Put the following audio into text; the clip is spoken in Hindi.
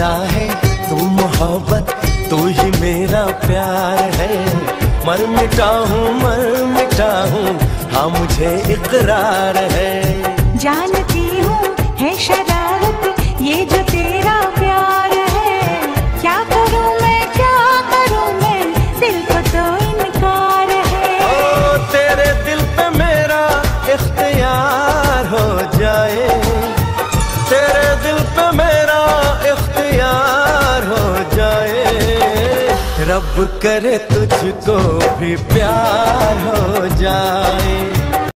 खुदा है, तू मोहब्बत, तू ही मेरा प्यार है। मर मिटा हूँ हाँ मुझे इकरार है। जानती हूँ है शरारत ये जो तेरा प्यार है। क्या करूँ मैं दिल को तो इनकार है। ओ तेरे दिल पे मेरा इख्तियार हो जाए, तेरे दिल पे मेरा इख्तियार हो जाए। रब करे तुझको भी प्यार हो जाए।